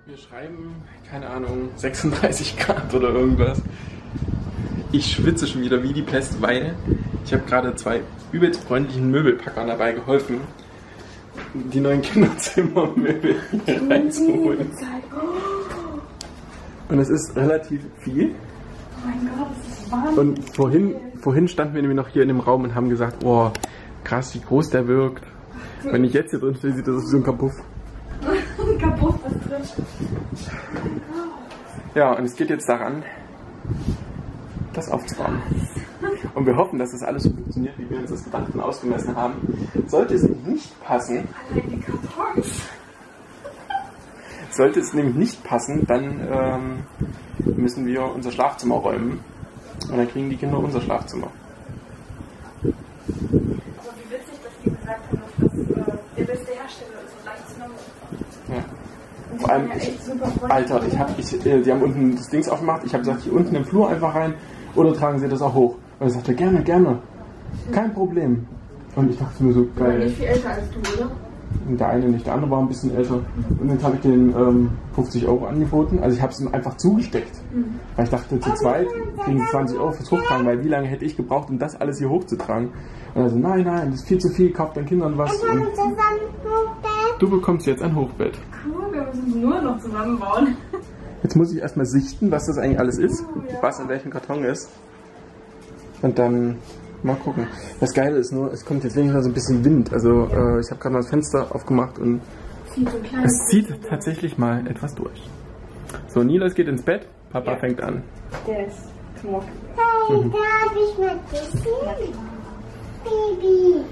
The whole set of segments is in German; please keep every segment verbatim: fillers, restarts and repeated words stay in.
Wir schreiben, keine Ahnung, sechsunddreißig Grad oder irgendwas. Ich schwitze schon wieder wie die Pest, weil ich habe gerade zwei übelst freundlichen Möbelpackern dabei geholfen, die neuen Kinderzimmermöbel hier reinzuholen. Und es ist relativ viel. Oh mein Gott, das ist wahnsinnig. Und vorhin, vorhin standen wir nämlich noch hier in dem Raum und haben gesagt, oh, krass, wie groß der wirkt. Wenn ich jetzt hier drin stehe, sieht das aus wie so ein Kapuff. Kapuff, was drin. Ja, und es geht jetzt daran, das aufzubauen. Und wir hoffen, dass das alles so funktioniert, wie wir uns das gedacht und ausgemessen haben. Sollte es nicht passen, Allein die Kartons. sollte es nämlich nicht passen, dann ähm, müssen wir unser Schlafzimmer räumen. Und dann kriegen die Kinder unser Schlafzimmer. Aber wie witzig, dass die gesagt haben, dass das äh, der beste Hersteller ist und leicht zu nehmen. Ja. Und Vor allem, ja ich, echt super freundlich. Alter, ich hab, ich, äh, die haben unten das Dings aufgemacht. Ich habe gesagt, hier unten im Flur einfach rein oder tragen Sie das auch hoch. Und er sagte, gerne, gerne. Kein Problem. Und ich dachte mir so, Der war geil. nicht viel älter als du, oder? Und der eine nicht, der andere war ein bisschen älter. Und jetzt habe ich den ähm, fünfzig Euro angeboten. Also ich habe es ihm einfach zugesteckt. Mhm. Weil ich dachte, zu zweit kriegen sie zwanzig Euro fürs Hochtragen, weil wie lange hätte ich gebraucht, um das alles hier hochzutragen? Und also nein, nein, das ist viel zu viel, kauft deinen Kindern was. Und du bekommst jetzt ein Hochbett. Cool, wir müssen nur noch zusammenbauen. Jetzt muss ich erstmal sichten, was das eigentlich alles ist, Oh, ja. was in welchem Karton ist. Und dann mal gucken. Das Geile ist nur, es kommt jetzt wenigstens so ein bisschen Wind. Also äh, ich habe gerade mal das Fenster aufgemacht und Sieht so klein es zieht tatsächlich mal etwas durch. So, Nilas geht ins Bett, Papa Ja. fängt an. Der ist knuck. Hey, darf ich mal küssen? Baby.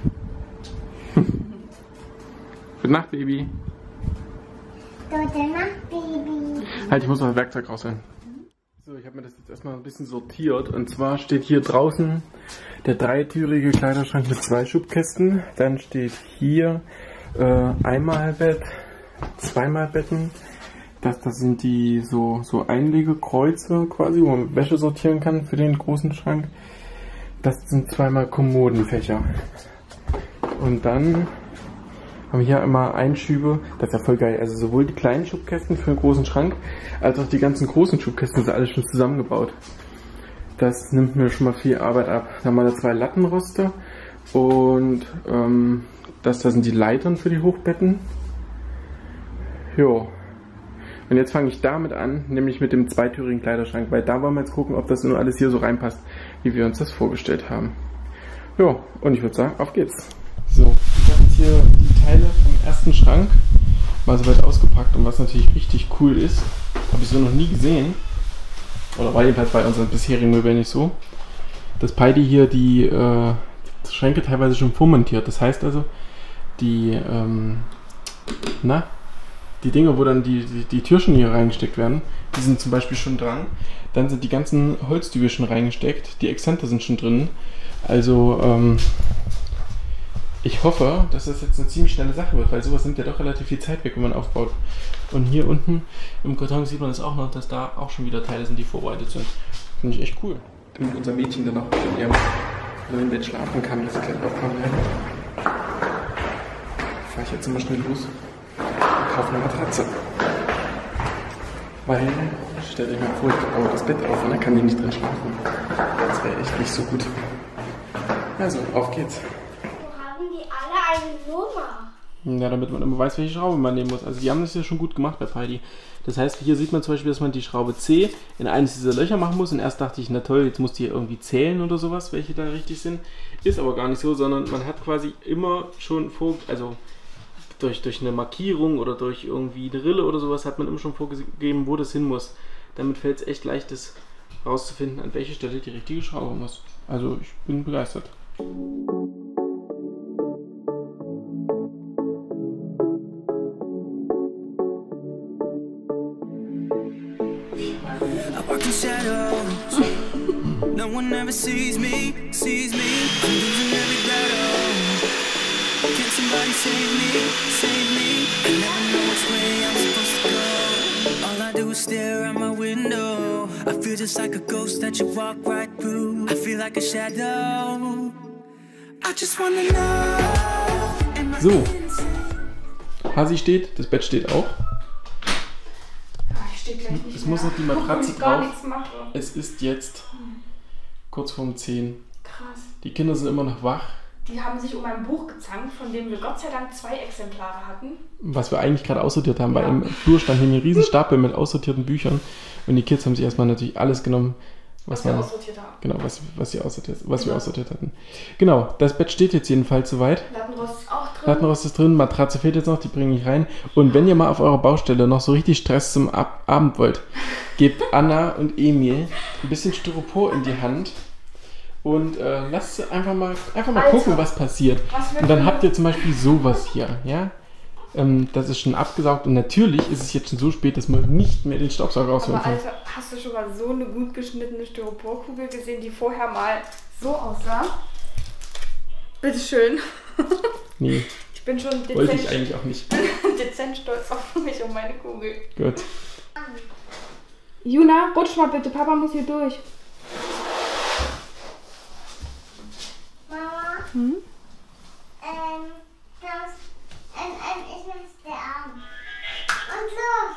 Gute Nacht, Baby. Gute Nacht, Baby. Halt, ich muss noch das Werkzeug rausholen. So, ich habe mir das jetzt erstmal ein bisschen sortiert. Und zwar steht hier draußen der dreitürige Kleiderschrank mit zwei Schubkästen. Dann steht hier äh, Einmalbett, Zweimalbetten. Das, das sind die so, so Einlegekreuze quasi, wo man Wäsche sortieren kann für den großen Schrank. Das sind zweimal Kommodenfächer. Und dann haben wir hier einmal Einschübe. Das ist ja voll geil. Also sowohl die kleinen Schubkästen für den großen Schrank, als auch die ganzen großen Schubkästen sind alles schon zusammengebaut. Das nimmt mir schon mal viel Arbeit ab. Dann haben wir da zwei Lattenroste und ähm, das da sind die Leitern für die Hochbetten. Jo. Und jetzt fange ich damit an, nämlich mit dem zweitürigen Kleiderschrank, weil da wollen wir jetzt gucken, ob das nur alles hier so reinpasst, wie wir uns das vorgestellt haben. Jo, und ich würde sagen, auf geht's. So, ich habe jetzt hier die Teile vom ersten Schrank mal so weit ausgepackt und was natürlich richtig cool ist, habe ich so noch nie gesehen, oder war jedenfalls bei unseren bisherigen Möbeln nicht so, dass Peidi hier die äh, Schränke teilweise schon vormontiert. Das heißt also, die, ähm, na, die Dinge, wo dann die, die, die Türchen hier reingesteckt werden, die sind zum Beispiel schon dran. Dann sind die ganzen Holzdübel schon reingesteckt, die Exzenter sind schon drin. Also, ähm, ich hoffe, dass das jetzt eine ziemlich schnelle Sache wird, weil sowas nimmt ja doch relativ viel Zeit weg, wenn man aufbaut. Und hier unten im Karton sieht man das auch noch, dass da auch schon wieder Teile sind, die vorbereitet sind. Finde ich echt cool. Damit unser Mädchen dann auch in ihrem neuen Bett schlafen kann, das gleich aufkommen werden. Fahre ich jetzt immer schnell los und kaufe eine Matratze. Weil, stellt euch mal vor, ich baue das Bett auf und dann kann die nicht drin schlafen. Das wäre echt nicht so gut. Also, auf geht's. Haben die alle eine Nummer? Ja, damit man immer weiß, welche Schraube man nehmen muss. Also die haben das ja schon gut gemacht bei Peidi. Das heißt, hier sieht man zum Beispiel, dass man die Schraube C in eines dieser Löcher machen muss. Und erst dachte ich, na toll, jetzt muss die irgendwie zählen oder sowas, welche da richtig sind. Ist aber gar nicht so, sondern man hat quasi immer schon vor, also durch, durch eine Markierung oder durch irgendwie eine Rille oder sowas, hat man immer schon vorgegeben, wo das hin muss. Damit fällt es echt leicht, das rauszufinden, an welche Stelle die richtige Schraube muss. Also ich bin begeistert. Shadows. No one ever sees me, sees me. I'm losing every battle. Can somebody save me, save me? I never know which way I'm supposed to go. All I do is stare out my window. I feel just like a ghost that you walk right through. I feel like a shadow. I just wanna know. So, Hasi steht, das Bett steht auch. steht gleich nicht Es mehr. muss noch die Matratze ich gar drauf. nichts mache. Es ist jetzt kurz vorm zehn. Krass. Die Kinder sind immer noch wach. Die haben sich um ein Buch gezankt, von dem wir Gott sei Dank zwei Exemplare hatten. Was wir eigentlich gerade aussortiert haben, Ja. weil im Flur stand hier ein riesen Stapel mit aussortierten Büchern. Und die Kids haben sich erstmal natürlich alles genommen, was, Was wir man, aussortiert haben. genau, was, was, sie aussortiert, was wir Genau. aussortiert hatten. Genau, das Bett steht jetzt jedenfalls soweit. Lattenrost ist auch drin. Lattenrost ist drin, Matratze fehlt jetzt noch, die bringe ich rein. Und wenn ihr mal auf eurer Baustelle noch so richtig Stress zum Ab Abend wollt, gebt Anna und Emil ein bisschen Styropor in die Hand und äh, lasst einfach mal, einfach mal Alter. gucken, was passiert. Was wir Und dann für- habt ihr zum Beispiel sowas hier, ja? Ähm, das ist schon abgesaugt und natürlich ist es jetzt schon so spät, dass man nicht mehr den Staubsauger rausholen Aber kann. Alter, hast du schon mal so eine gut geschnittene Styroporkugel gesehen, die vorher mal so aussah? Bitteschön. Nee, Ich bin schon wollte ich dezent, eigentlich auch nicht. dezent stolz auf mich und meine Kugel. Gut. Juna, rutsch mal bitte, Papa muss hier durch. Mama, Hm? ähm, das, ähm, ähm, ich mach's der Arm. Und los!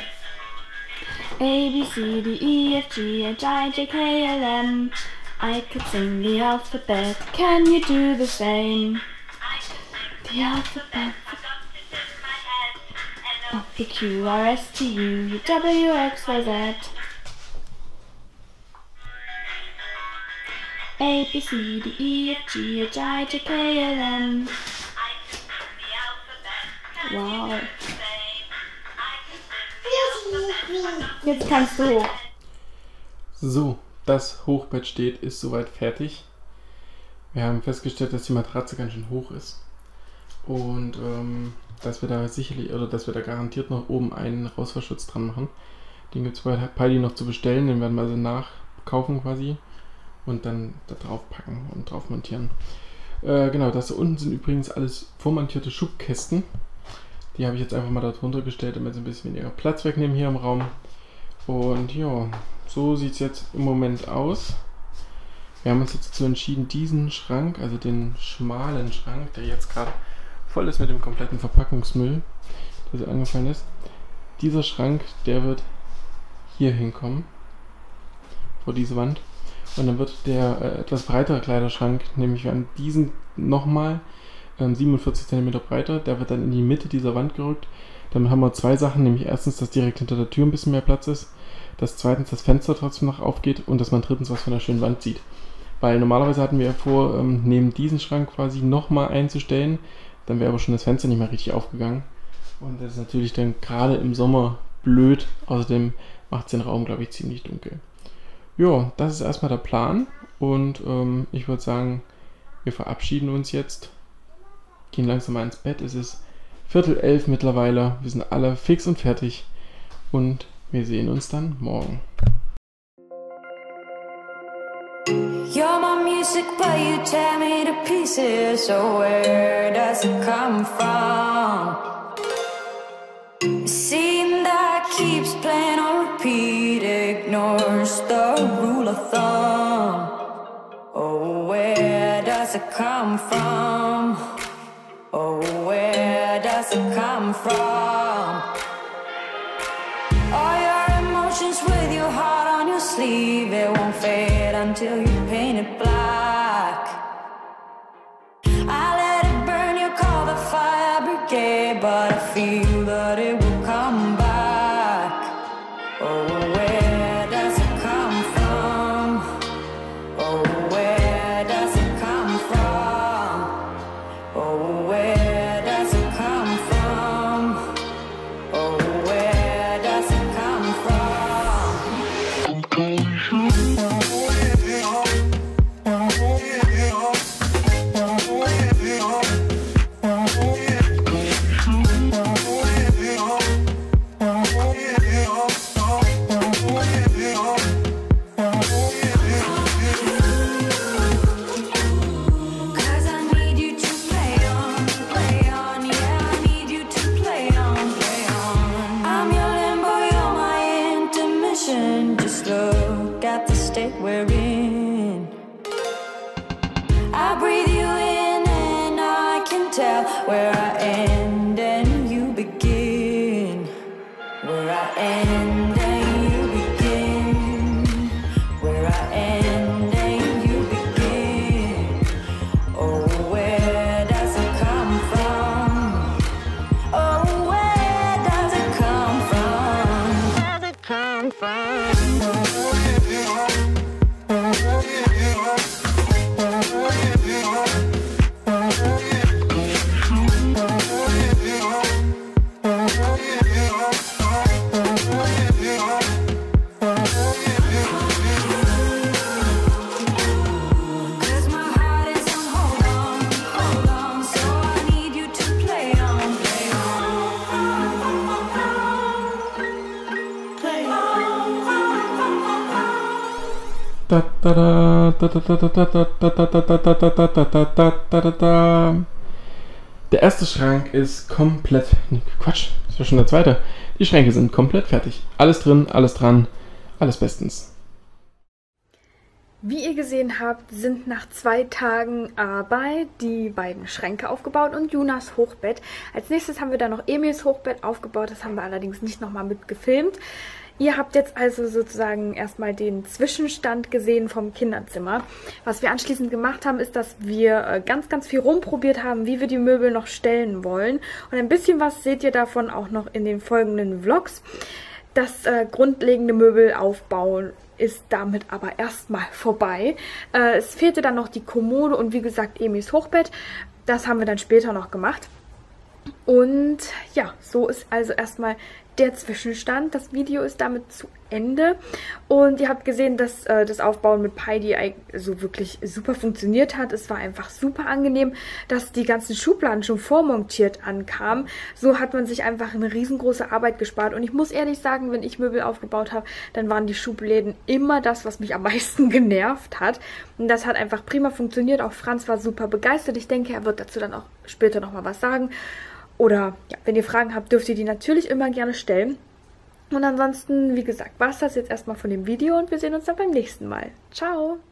A, B, C, D, E, F, G, H, I, J, K, L, M. I could sing the alphabet. Can you do the same? The alphabet. F, P, Q, R, S, T, U, W, X, Y, Z. A, B, C, D, E, F, G, H, I, J, K, L, M. Wow. Jetzt kannst du hoch. So, das Hochbett steht, ist soweit fertig. Wir haben festgestellt, dass die Matratze ganz schön hoch ist. Und ähm, dass wir da sicherlich, oder dass wir da garantiert noch oben einen Rausfallschutz dran machen. Den gibt es bei Paldi noch zu bestellen, den werden wir also nachkaufen quasi. Und dann da drauf packen und drauf montieren. Äh, genau, das da unten sind übrigens alles vormontierte Schubkästen. Die habe ich jetzt einfach mal da drunter gestellt, damit sie ein bisschen weniger Platz wegnehmen hier im Raum. Und ja, so sieht es jetzt im Moment aus. Wir haben uns jetzt dazu entschieden, diesen Schrank, also den schmalen Schrank, der jetzt gerade voll ist mit dem kompletten Verpackungsmüll, der so angefallen ist. Dieser Schrank, der wird hier hinkommen, vor diese Wand. Und dann wird der äh, etwas breitere Kleiderschrank, nämlich wir haben diesen nochmal ähm, siebenundvierzig Zentimeter breiter, der wird dann in die Mitte dieser Wand gerückt. Damit haben wir zwei Sachen, nämlich erstens, dass direkt hinter der Tür ein bisschen mehr Platz ist, dass zweitens das Fenster trotzdem noch aufgeht und dass man drittens was von der schönen Wand sieht. Weil normalerweise hatten wir ja vor, ähm, neben diesen Schrank quasi nochmal einzustellen, dann wäre aber schon das Fenster nicht mehr richtig aufgegangen. Und das ist natürlich dann gerade im Sommer blöd, außerdem macht es den Raum, glaube ich, ziemlich dunkel. Ja, das ist erstmal der Plan und ähm, ich würde sagen, wir verabschieden uns jetzt, gehen langsam mal ins Bett. Es ist Viertel elf mittlerweile, wir sind alle fix und fertig und wir sehen uns dann morgen. You're my music, but you tear me to pieces. So where does it come from? A scene that keeps playing on repeat, ignores the rule of thumb. Oh, where does it come from? Oh, where does it come from? All your emotions with your heart on your sleeve, it won't fade until you paint it black. I let it burn, you call the fire brigade, but I feel that it will come back. Oh, where does it come from? Oh, where does it come from? Oh, where does it come from? Oh, where does it come Cause I need you to play on, play on, yeah, I need you to play on, play on. I'm your limbo, you're my intermission. Just look at the state we're in. I breathe you in and I can tell where I end and you begin. Where I I end and you begin, where I end and you begin. Oh, where does it come from? Oh, where does it come from? Where does it come from? Da, da, da, da, da, da, da, da, da, da, da, da, da, da, da, da, da, da. Der erste Schrank ist komplett... Quatsch, das war schon der zweite. Die Schränke sind komplett fertig. Alles drin, alles dran, alles bestens. Wie ihr gesehen habt, sind nach zwei Tagen Arbeit die beiden Schränke aufgebaut und Junas Hochbett. Als nächstes haben wir dann noch Emils Hochbett aufgebaut. Das haben wir allerdings nicht nochmal mit gefilmt. Ihr habt jetzt also sozusagen erstmal den Zwischenstand gesehen vom Kinderzimmer. Was wir anschließend gemacht haben, ist, dass wir ganz, ganz viel rumprobiert haben, wie wir die Möbel noch stellen wollen. Und ein bisschen was seht ihr davon auch noch in den folgenden Vlogs. Das äh, grundlegende Möbelaufbauen ist damit aber erstmal vorbei. Äh, es fehlte dann noch die Kommode und wie gesagt Emils Hochbett. Das haben wir dann später noch gemacht. Und ja, so ist also erstmal der Zwischenstand. Das Video ist damit zu Ende. Und ihr habt gesehen, dass äh, das Aufbauen mit Heidi so wirklich super funktioniert hat. Es war einfach super angenehm, dass die ganzen Schubladen schon vormontiert ankamen. So hat man sich einfach eine riesengroße Arbeit gespart. Und ich muss ehrlich sagen, wenn ich Möbel aufgebaut habe, dann waren die Schubläden immer das, was mich am meisten genervt hat. Und das hat einfach prima funktioniert. Auch Franz war super begeistert. Ich denke, er wird dazu dann auch später nochmal was sagen. Oder ja, wenn ihr Fragen habt, dürft ihr die natürlich immer gerne stellen. Und ansonsten, wie gesagt, war es das jetzt erstmal von dem Video und wir sehen uns dann beim nächsten Mal. Ciao!